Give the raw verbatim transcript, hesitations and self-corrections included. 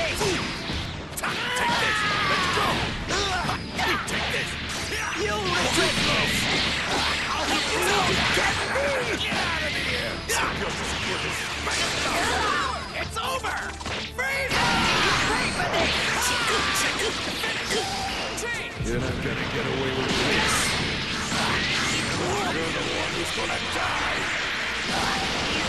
Take this! Let's go! Take this! You'll regret this! I'll help you out! Get me! Get out of here! You're just kidding. Bring it down! It's over! Freeze! Pay for this! You're not gonna get away with this! You're the one who's gonna die!